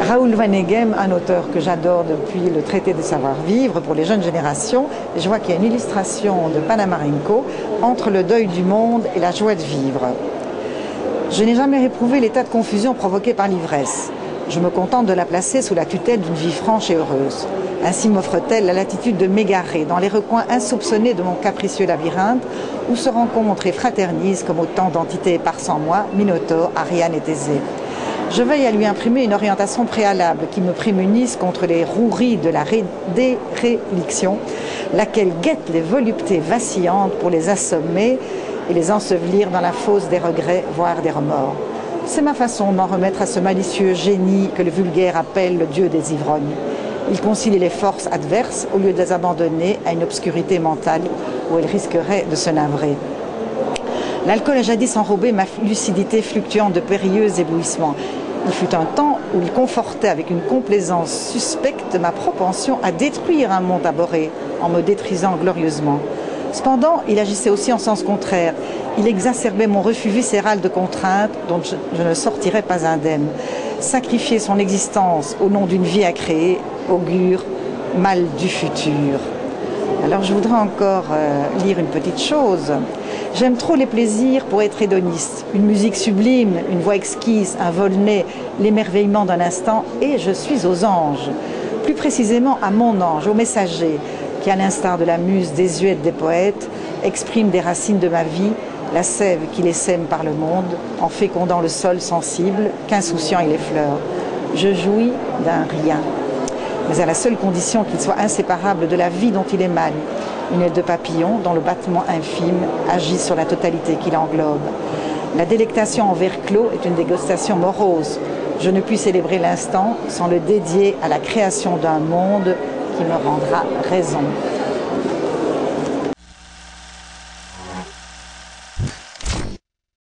Raoul Vaneigem, un auteur que j'adore depuis le traité de savoir-vivre pour les jeunes générations. Je vois qu'il y a une illustration de Panamarenko entre le deuil du monde et la joie de vivre. Je n'ai jamais éprouvé l'état de confusion provoqué par l'ivresse. Je me contente de la placer sous la tutelle d'une vie franche et heureuse. Ainsi m'offre-t-elle la latitude de m'égarer dans les recoins insoupçonnés de mon capricieux labyrinthe où se rencontrent et fraternisent comme autant d'entités éparses en moi, Minotaure, Ariane et Thésée. Je veille à lui imprimer une orientation préalable qui me prémunisse contre les roueries de la déréliction, laquelle guette les voluptés vacillantes pour les assommer et les ensevelir dans la fosse des regrets, voire des remords. C'est ma façon d'en remettre à ce malicieux génie que le vulgaire appelle le dieu des ivrognes. Il concilie les forces adverses au lieu de les abandonner à une obscurité mentale où elles risqueraient de se navrer. L'alcool a jadis enrobé ma lucidité fluctuante de périlleux éblouissements. Il fut un temps où il confortait avec une complaisance suspecte ma propension à détruire un monde abhorré en me détruisant glorieusement. Cependant, il agissait aussi en sens contraire. Il exacerbait mon refus viscéral de contraintes dont je ne sortirais pas indemne. Sacrifier son existence au nom d'une vie à créer augure mal du futur. Alors je voudrais encore lire une petite chose. J'aime trop les plaisirs pour être hédoniste. Une musique sublime, une voix exquise, un vol-nez, l'émerveillement d'un instant, et je suis aux anges. Plus précisément à mon ange, au messager, qui, à l'instar de la muse désuète des poètes, exprime des racines de ma vie, la sève qui les sème par le monde, en fécondant le sol sensible, qu'insouciant il effleure. Je jouis d'un rien, mais à la seule condition qu'il soit inséparable de la vie dont il émane, une aile de papillon dont le battement infime agit sur la totalité qui l'englobe. La délectation en verre clos est une dégustation morose. Je ne puis célébrer l'instant sans le dédier à la création d'un monde qui me rendra raison.